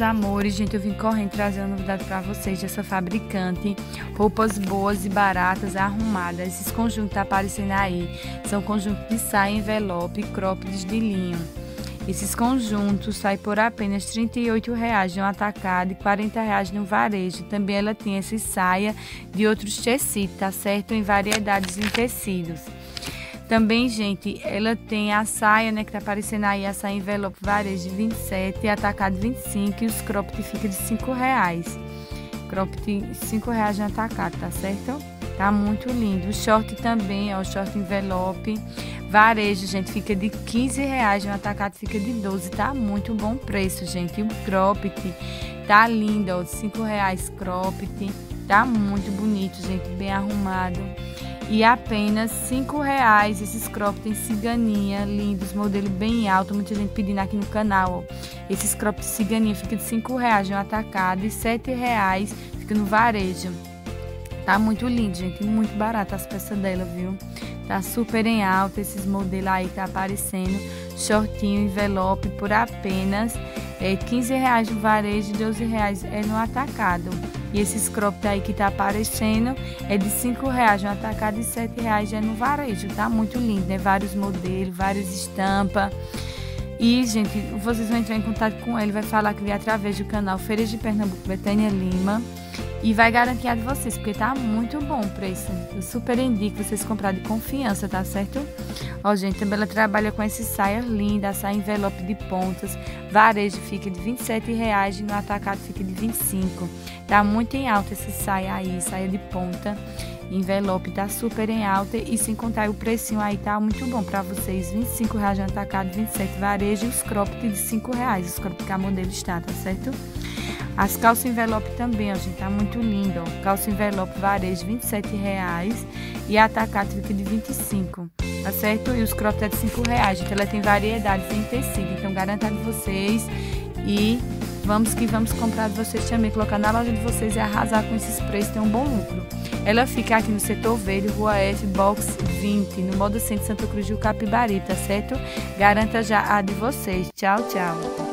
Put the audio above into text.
amores, gente, eu vim correndo trazer uma novidade para vocês dessa fabricante. Roupas boas e baratas, arrumadas. Esses conjuntos tá aparecendo aí. São conjuntos de saia, envelope e croppeds de linho. Esses conjuntos saem por apenas R$ 38,00 no atacado e R$ 40,00 no varejo. Também ela tem essa saia de outros tecidos, tá certo? Em variedades em tecidos. Também, gente, ela tem a saia, né, que tá aparecendo aí, a saia envelope varejo de 27 e atacado 25 e os cropped fica de R$ 5,00. Cropped R$ 5,00 no atacado, tá certo? Tá muito lindo. O short também, ó, o short envelope varejo, gente, fica de R$ 15,00, no atacado fica de 12, tá muito bom preço, gente. E o cropped tá lindo, ó, R$ 5,00 cropped, tá muito bonito, gente, bem arrumado. E apenas R$ 5,00 esses cropped em ciganinha, lindos, modelo bem alto, muita gente pedindo aqui no canal, ó. Esses cropped de ciganinha fica de R$ 5,00 no atacado e R$ 7,00 fica no varejo. Tá muito lindo, gente, muito barato as peças dela, viu? Tá super em alta esses modelos aí que tá aparecendo. Shortinho, envelope por apenas R$ 15,00 no varejo e R$ 12,00 no atacado. E esses cropped aí que tá aparecendo é de R$ 5,00 no atacado e R$ 7,00 no varejo. Tá muito lindo, né? Vários modelos, várias estampas. E, gente, vocês vão entrar em contato com ele, vai falar que veio através do canal Feiras de Pernambuco, Betânia Lima. E vai garantir a de vocês, porque tá muito bom o preço. Eu super indico vocês comprar de confiança, tá certo? Ó, gente, também ela trabalha com essa saia linda, a saia envelope de pontas. Varejo fica de R$ 27,00 e no atacado fica de R$ 25. Tá muito em alta essa saia aí, saia de ponta. Envelope tá super em alta e sem contar o precinho aí tá muito bom pra vocês. R$ 25,00 no atacado, 27 varejo e os cropped de R$ 5,00. Os cropped que a modelo está, tá certo? As calças envelope também, ó, gente, tá muito lindo, ó. Calça envelope varejo R$ 27,00 e atacado fica de R$ 25, tá certo? E os cropped é de R$ 5,00, gente. Ela tem variedades em tecido, então garanta de vocês e vamos que vamos comprar de vocês também, colocar na loja de vocês e arrasar com esses preços, tem um bom lucro. Ela fica aqui no setor verde, Rua F, box 20, no Moda Centro Santa Cruz do Capibari, tá certo? Garanta já a de vocês. Tchau, tchau.